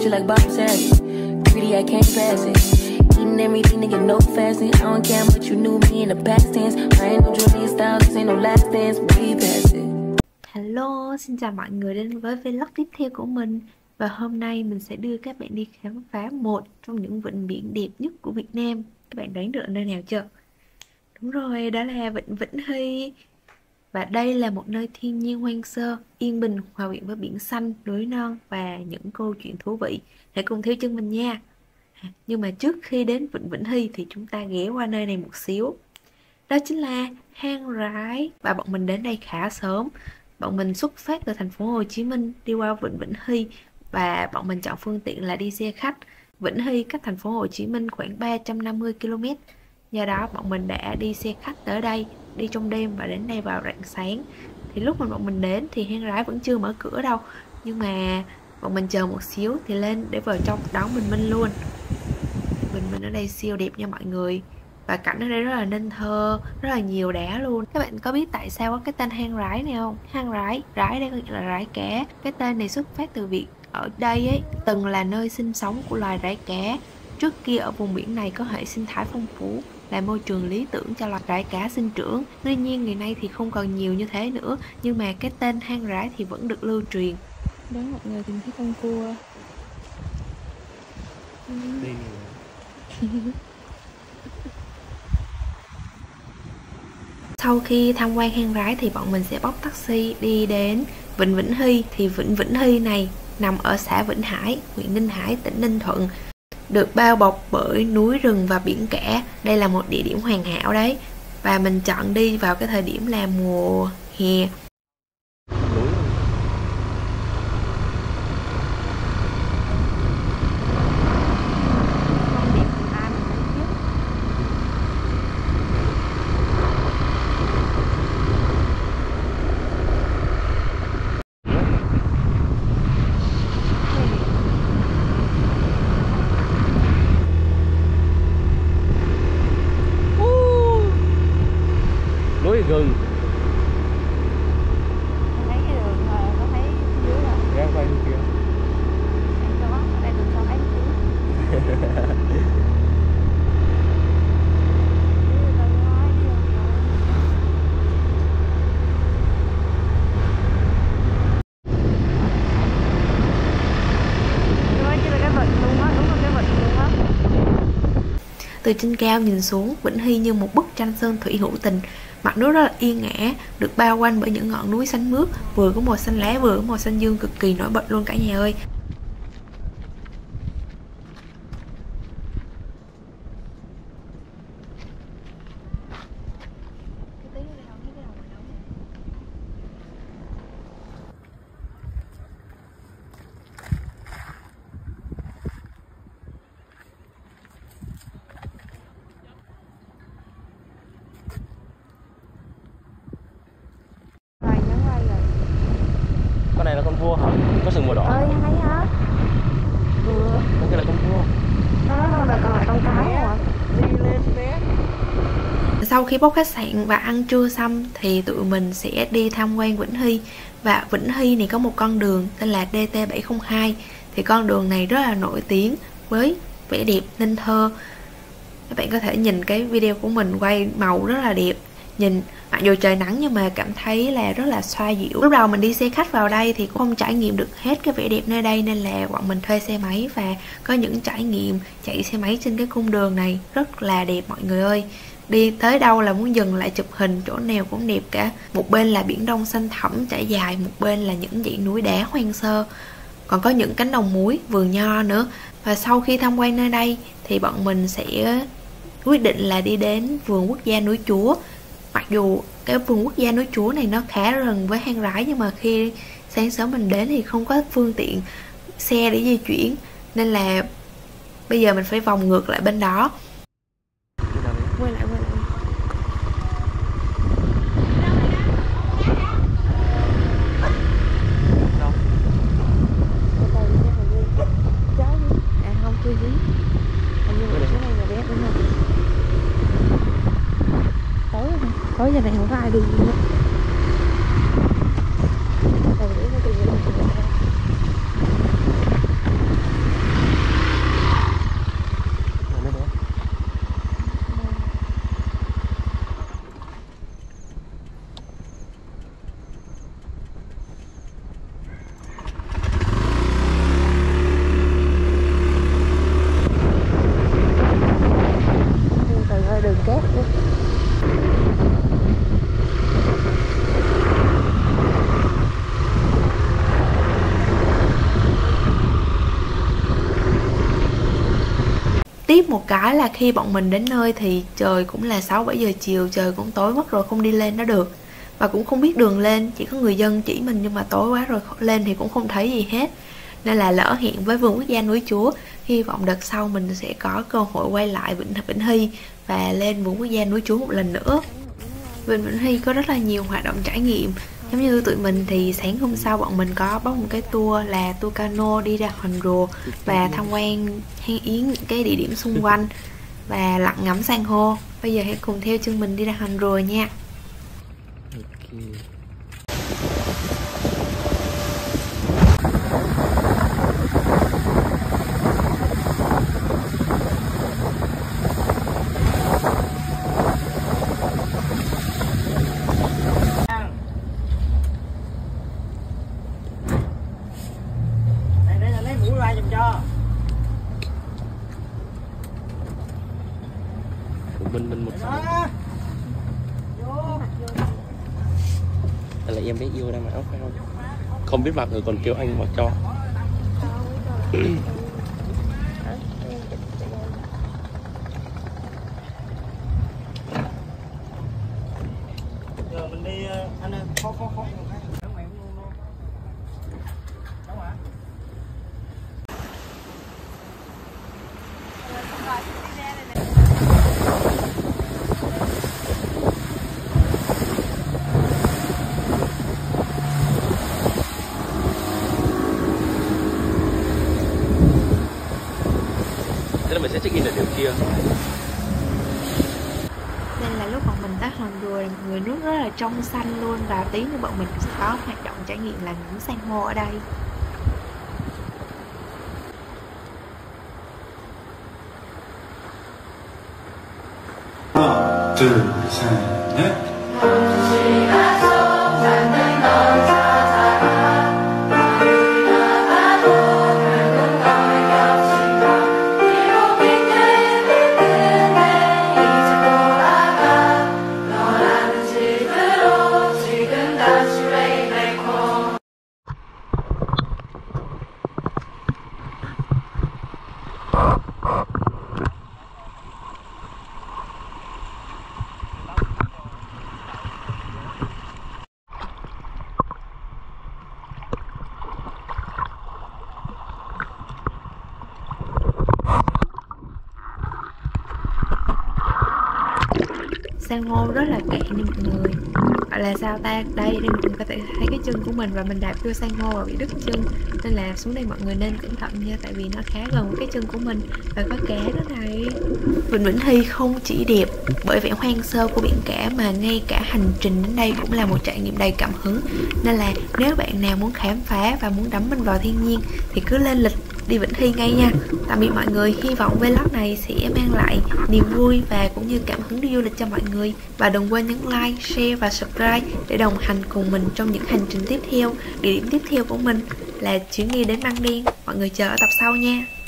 you like Bob Saget. Greedy, I can't pass it. Eating everything to get no fasting. I don't care much you knew me in the past tense. I ain't no Julia Styles, this ain't no last dance. We pass it. Hello, xin chào mọi người đến với vlog tiếp theo của mình. Và hôm nay mình sẽ đưa các bạn đi khám phá một trong những vịnh biển đẹp nhất của Việt Nam. Các bạn đoán được nơi nào chưa? Đúng rồi, đó là vịnh Vĩnh Hy. Và đây là một nơi thiên nhiên hoang sơ, yên bình, hòa quyện với biển xanh, núi non và những câu chuyện thú vị. Hãy cùng theo chân mình nha. Nhưng mà trước khi đến vịnh Vĩnh Hy thì chúng ta ghé qua nơi này một xíu. Đó chính là hang Rái. Và bọn mình đến đây khá sớm. Bọn mình xuất phát từ thành phố Hồ Chí Minh đi qua vịnh Vĩnh Hy và bọn mình chọn phương tiện là đi xe khách. Vĩnh Hy cách thành phố Hồ Chí Minh khoảng 350 km. Do đó bọn mình đã đi xe khách tới đây, đi trong đêm và đến đây vào rạng sáng. Thì lúc mà bọn mình đến thì hang Rái vẫn chưa mở cửa đâu. Nhưng mà bọn mình chờ một xíu thì lên để vào trong đón bình minh luôn. Bình minh ở đây siêu đẹp nha mọi người. Và cảnh ở đây rất là nên thơ, rất là nhiều đá luôn. Các bạn có biết tại sao có cái tên hang Rái này không? Hang Rái, Rái đây có nghĩa là rái cá. Cái tên này xuất phát từ việc ở đây ấy từng là nơi sinh sống của loài rái cá. Trước kia ở vùng biển này có hệ sinh thái phong phú, là môi trường lý tưởng cho loài rái cá sinh trưởng. Tuy nhiên ngày nay thì không còn nhiều như thế nữa, nhưng mà cái tên hang Rái thì vẫn được lưu truyền. Đó mọi người tìm thấy con cua. Sau khi tham quan hang Rái thì bọn mình sẽ bóc taxi đi đến vịnh Vĩnh Hy. Thì vịnh Vĩnh Hy này nằm ở xã Vĩnh Hải, huyện Ninh Hải, tỉnh Ninh Thuận, được bao bọc bởi núi rừng và biển cả. Đây là một địa điểm hoàn hảo đấy. Và mình chọn đi vào cái thời điểm là mùa hè. Rừng. Thấy cái đường mà có thấy dưới rồi. Ra quay kia. Em cho mắt ở đây đường sao thấy Từ trên cao nhìn xuống, Vĩnh Hy như một bức tranh sơn thủy hữu tình. Mặt nước rất là yên ả, được bao quanh bởi những ngọn núi xanh mướt, vừa có màu xanh lá vừa có màu xanh dương, cực kỳ nổi bật luôn cả nhà ơi. Con này là con vua hả? Có sừng màu đỏ. Ơi thấy hả? Con kia là con vua. Đó là còn lại con cái à. Đi lên bé. Sau khi bốc khách sạn và ăn trưa xong thì tụi mình sẽ đi tham quan Vĩnh Hy. Và Vĩnh Hy này có một con đường tên là DT702. Thì con đường này rất là nổi tiếng với vẻ đẹp nên thơ. Các bạn có thể nhìn cái video của mình quay màu rất là đẹp. Nhìn mặc dù trời nắng nhưng mà cảm thấy là rất là xoa dịu. Lúc đầu mình đi xe khách vào đây thì cũng không trải nghiệm được hết cái vẻ đẹp nơi đây, nên là bọn mình thuê xe máy và có những trải nghiệm chạy xe máy trên cái cung đường này rất là đẹp mọi người ơi. Đi tới đâu là muốn dừng lại chụp hình, chỗ nào cũng đẹp cả. Một bên là biển Đông xanh thẳm trải dài, một bên là những dãy núi đá hoang sơ, còn có những cánh đồng muối, vườn nho nữa. Và sau khi tham quan nơi đây thì bọn mình sẽ quyết định là đi đến vườn quốc gia núi Chúa. Mặc dù cái vườn quốc gia núi Chúa này nó khá gần với hang Rái, nhưng mà khi sáng sớm mình đến thì không có phương tiện xe để di chuyển, nên là bây giờ mình phải vòng ngược lại bên đó. Quay lại. À không, chưa dí. Hình như là chỗ này là bé đúng không? Tối giờ này không có ai đi nữa. Tiếp một cái là khi bọn mình đến nơi thì trời cũng là 6-7 giờ chiều, trời cũng tối mất rồi, không đi lên đó được. Và cũng không biết đường lên, chỉ có người dân chỉ mình, nhưng mà tối quá rồi lên thì cũng không thấy gì hết. Nên là lỡ hẹn với vườn quốc gia núi Chúa. Hy vọng đợt sau mình sẽ có cơ hội quay lại Vịnh Hy và lên vườn quốc gia núi Chúa một lần nữa. Vịnh Hy có rất là nhiều hoạt động trải nghiệm. Giống như tụi mình thì sáng hôm sau bọn mình có book một cái tour là tour cano đi ra hòn rùa và tham quan hang yến những cái địa điểm xung quanh và lặn ngắm san hô. Bây giờ hãy cùng theo chân mình đi ra hòn rùa nha. Mình một đây là em bé yêu đang mặc áo phao, không biết mặc rồi còn kêu anh mặc cho. Giờ mình đi anh ơi, khó Thế là mình sẽ check in ở điểm kia. Nên là lúc bọn mình tới hòn rùa, người nước rất là trong xanh luôn. Và tí nữa bọn mình sẽ có hoạt động trải nghiệm là ngắm san hô ở đây. 하나, 둘, 셋, 넷. San hô rất là cạn nha mọi người. Gọi là sao ta, đây mình có thể thấy cái chân của mình và mình đạp vô san hô và bị đứt chân. Nên là xuống đây mọi người nên cẩn thận nha, tại vì nó khá gần với cái chân của mình và có cá đó này. Vịnh Hy không chỉ đẹp bởi vẻ hoang sơ của biển cả mà ngay cả hành trình đến đây cũng là một trải nghiệm đầy cảm hứng. Nên là nếu bạn nào muốn khám phá và muốn đắm mình vào thiên nhiên thì cứ lên lịch đi Vịnh Hy ngay nha. Tạm biệt mọi người, hy vọng vlog này sẽ mang lại niềm vui và cũng như cảm hứng đi du lịch cho mọi người. Và đừng quên nhấn like, share và subscribe để đồng hành cùng mình trong những hành trình tiếp theo. Địa điểm tiếp theo của mình là chuyến đi đến Măng Đen. Mọi người chờ ở tập sau nha.